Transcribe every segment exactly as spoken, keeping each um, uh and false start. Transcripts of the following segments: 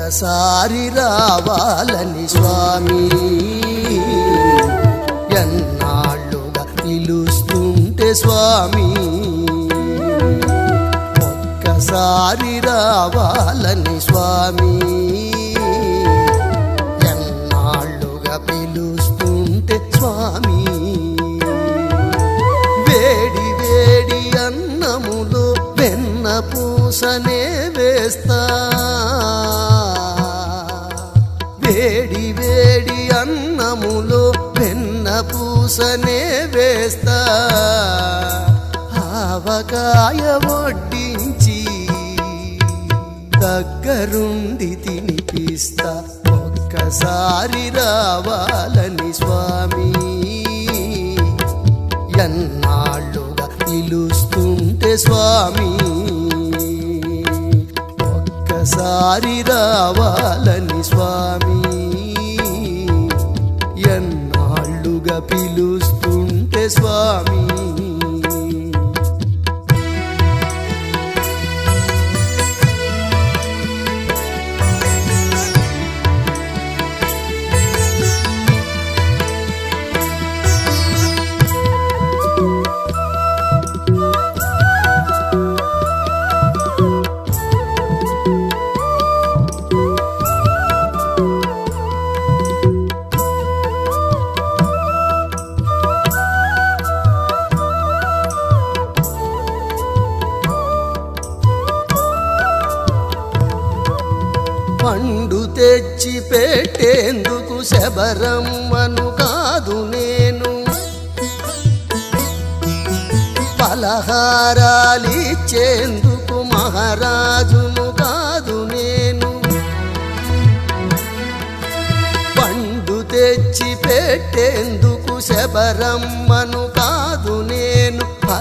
ఒక్కసారి రావాలని స్వామి ఎన్నాళ్ళుగా పిలుస్తుంటే స్వామి ఒక్కసారి రావాలని స్వామి ఎన్నాళ్ళుగా పిలుస్తుంటే స్వామి వేడి వేడి అన్నములో వెన్న పూసనే వేస్తా వేడి వేడి అన్నములో వెన్న పూసనే వేస్తా ఆవకాయ వడ్డించి దగ్గరుండి తినిపిస్తా ఒక్కసారి రావాలని స్వామి ఎన్నాళ్ళుగా పిలుస్తుంటే స్వామి ఒక్కసారి రావాలని స్వామి ఎన్నాళ్ళుగా పిలుస్తుంటే స్వామి పండు తెచ్చి పెట్టేందుకు శబరమ్మను కాదు నేను పలహారాలిచ్చేందుకు మహారాజును కాదు నేను పండు తెచ్చి పెట్టేందుకు శబరమ్మను కాదు నేను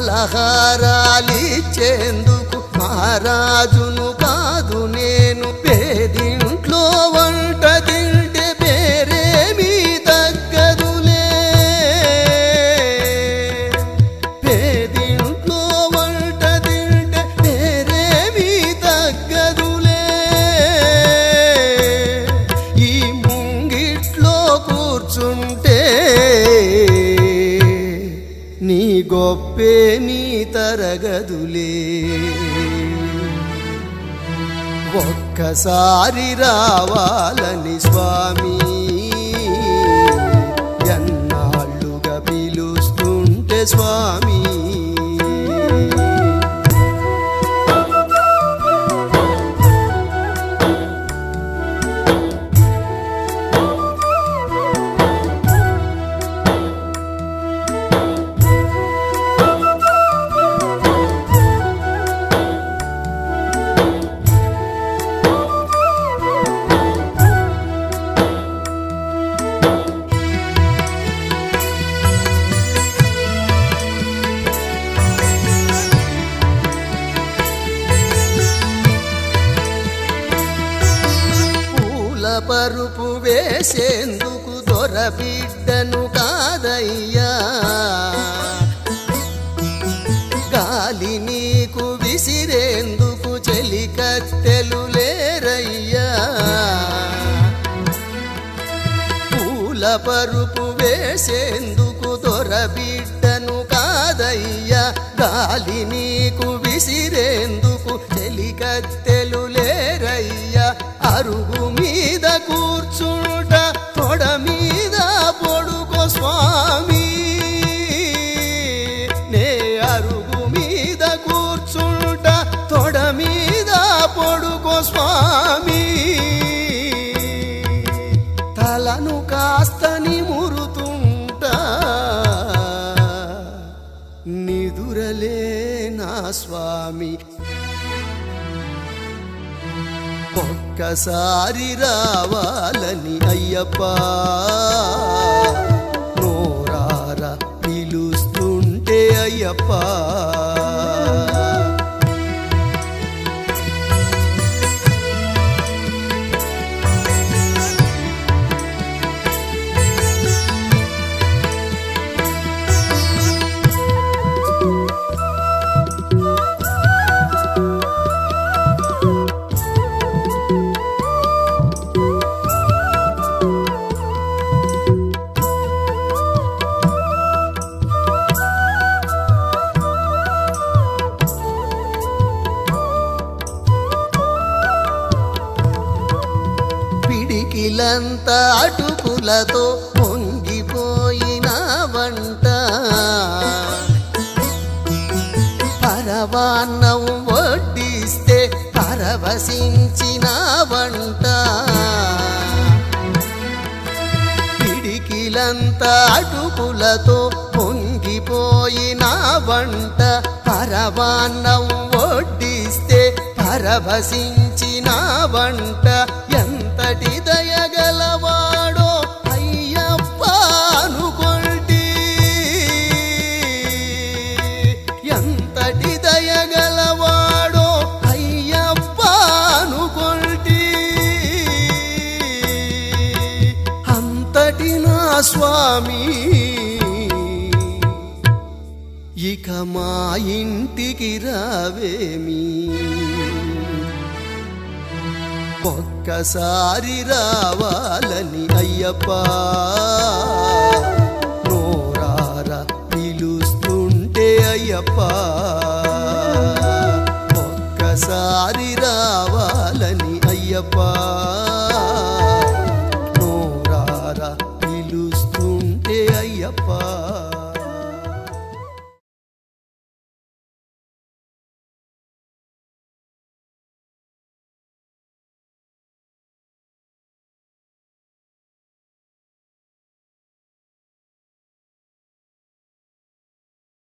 పలహారాలిచ్చేందుకు మహారాజును కాదు నేను పేదింట్లో వంట తింటే పేరేమీ తగ్గదులే పేదింట్లో వంట తింటే పేరేమీ తగ్గదులే ఈ ముంగిట్లో కూర్చుంటే నీ గొప్పే నీ తరగదులే ఒక్కసారి రావాలని స్వామి ఎన్నాళ్ళుగా పిలుస్తుంటే స్వామి పరుపు వేసేందుకు దొరబిడ్డను కాదయ్యా గాలి నీకు విసిరేందుకు చెలికత్తెలు లేరయ్యా పూల పరుపు వేసేందుకు దొరబిడ్డను కాదయ్యా గాలి నీకు విసిరేందుకు చెలికత్తెలు లేరయ్యా అరుగు మీద కూర్చుంట తొడ మీద పొడుకో స్వామి నే అరుగు మీద కూర్చుంట తొడ మీద పొడుకో స్వామి తలను కాస్త నిమురుతుంటా నిదురలే నా స్వామి ఒక్కసారి రావాలని అయ్యప్ప నోరారా పిలుస్తుంటే అయ్యప్ప అటుకులతో పొంగిపోయిన వంట పరవాన్నం వడ్డిస్తే పరవశించిన వంట పిడికిలంతా అటుకులతో పొంగిపోయిన వంట పరవాన్నం వడ్డిస్తే పరవశించిన వంట ఎంతటి దయగలవాడో అయ్యప్ప అనుకొంటి ఎంతటి దయగలవాడో అయ్యప్ప అనుకొంటి అంతటి నా స్వామి ఇక మా ఇంటికి రావేమి ఒక్కసారి రావాలని అయ్యప్ప నోరారా పిలుస్తుంటే అయ్యప్ప ఒక్కసారి రావాలని అయ్యప్ప